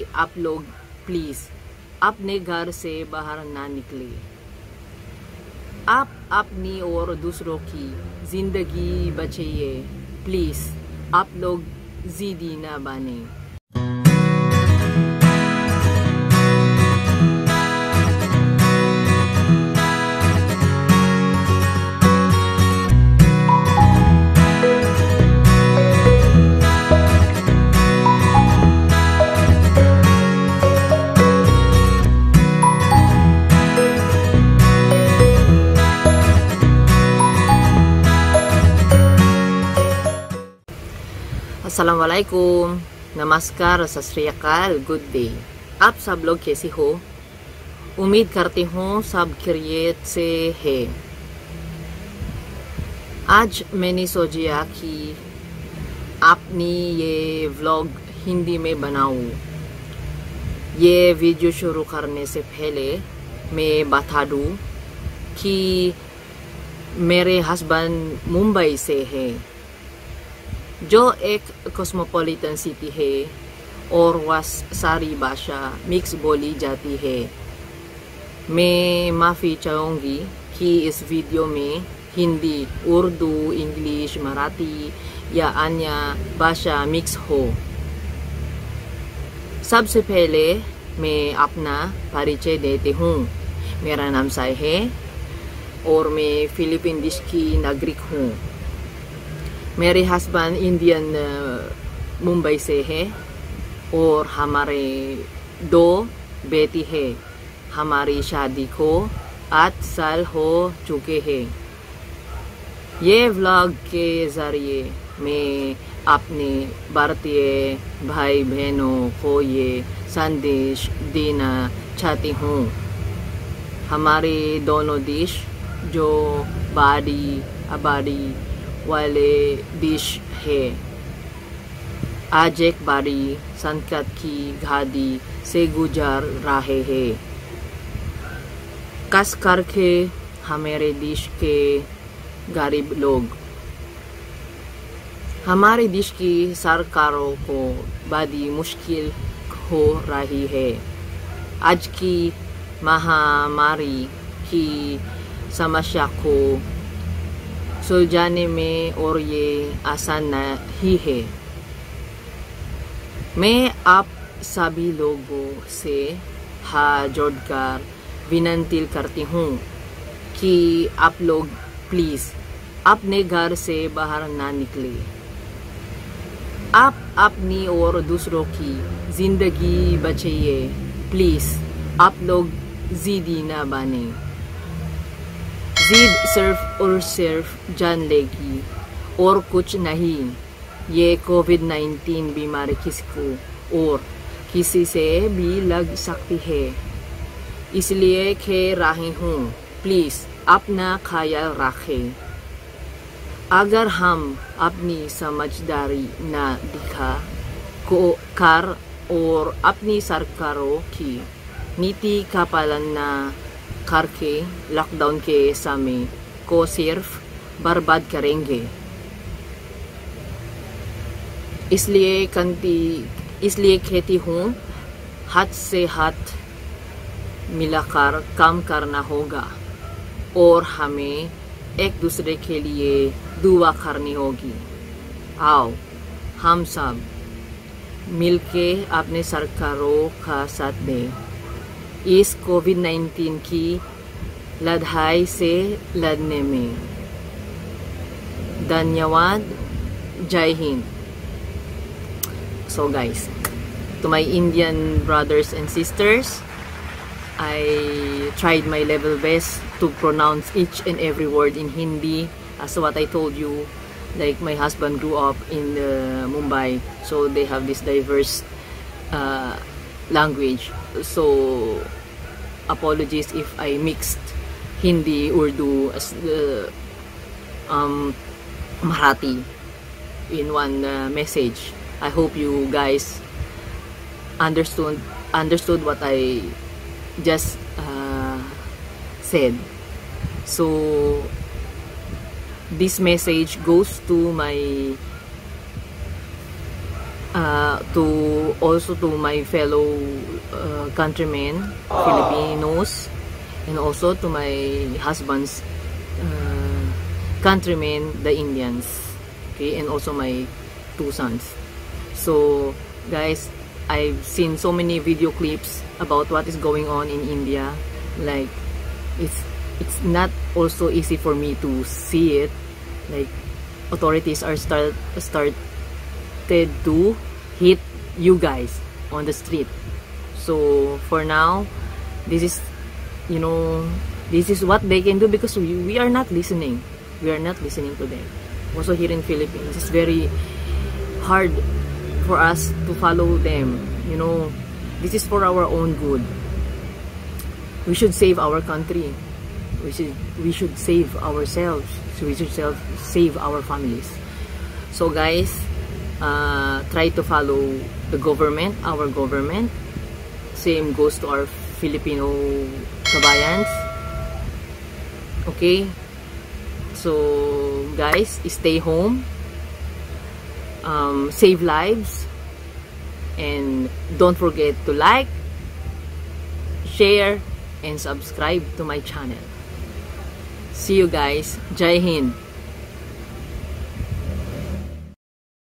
आप लोग प्लीज अपने घर से बाहर ना निकले। आप अपनी और दूसरों की जिंदगी बचाइए। प्लीज आप लोग जिद्दी ना बने। अस्सलामुअलैकुम, नमस्कार, सत श्री अकाल, गुड डे। आप सब लोग कैसे हो? उम्मीद करती हूँ सब खैरियत से है। आज मैंने सोचा कि अपनी ये व्लॉग हिंदी में बनाऊँ। ये वीडियो शुरू करने से पहले मैं बता दूँ कि मेरे हस्बैंड मुंबई से है, जो एक कॉस्मोपॉलिटन सिटी है और वह सारी भाषा मिक्स बोली जाती है। मैं माफ़ी चाहूँगी कि इस वीडियो में हिंदी, उर्दू, इंग्लिश, मराठी या अन्य भाषा मिक्स हो। सबसे पहले मैं अपना परिचय देती हूँ। मेरा नाम ज़ाई है और मैं फिलीपीन देश की नागरिक हूँ। मेरे हस्बैंड इंडियन मुंबई से है और हमारे 2 बेटी है। हमारी शादी को 8 साल हो चुके हैं। ये व्लॉग के ज़रिए मैं अपने भारतीय भाई बहनों को ये संदेश देना चाहती हूँ। हमारे दोनों देश जो बड़ी आबादी वाले देश है, आज एक बड़ी संकट की घड़ी से गुजर रहे हैं। खास करके हमारे देश के गरीब लोग। हमारे देश की सरकारों को बड़ी मुश्किल हो रही है। आज की महामारी की समस्या को सुलझाने में और ये आसान नहीं है। मैं आप सभी लोगों से हाथ जोड़कर विनती करती हूँ कि आप लोग प्लीज़ अपने घर से बाहर ना निकले। आप अपनी और दूसरों की जिंदगी बचाइए। प्लीज़ आप लोग जिद्दी ना बने। जिद सिर्फ और सिर्फ जान लेगी और कुछ नहीं। ये कोविड-19 बीमारी किसी को और किसी से भी लग सकती है, इसलिए कह रही हूँ प्लीज़ अपना ख्याल रखें। अगर हम अपनी समझदारी न दिखा कर और अपनी सरकारों की नीति का पालन न करके लॉकडाउन के समय को सिर्फ बर्बाद करेंगे। इसलिए कहती हूँ, हाथ से हाथ मिलाकर काम करना होगा और हमें एक दूसरे के लिए दुआ करनी होगी। आओ हम सब मिलके अपने सरकारों का साथ दें। इस कोविड-19 की लड़ाई से लड़ने में। धन्यवाद। जय Hind. So guys, to my Indian brothers and sisters, I tried my level best to pronounce each and every word in Hindi. As what I told you, like my husband grew up in Mumbai, so they have this diverse language. So apologies if I mixed Hindi, Urdu, Marathi in one message. I hope you guys understood what I just said. So this message goes to my to my fellow countrymen, Filipinos, and also to my husband's countrymen, the Indians, okay, and also my 2 sons. So guys, I've seen so many video clips about what is going on in India. Like it's not also easy for me to see it. Like authorities are started to hit you guys on the street. So for now, this is, you know, this is what they can do, because we are not listening. We are not listening to them. Also here in Philippines, it's very hard for us to follow them. You know, this is for our own good. We should save our country. We should save ourselves. So we should save our families. So guys, try to follow the government, our government. Same goes to our Filipino kabayans. Okay? So guys, stay home. Save lives. And don't forget to like, share, and subscribe to my channel. See you guys. Jai Hind.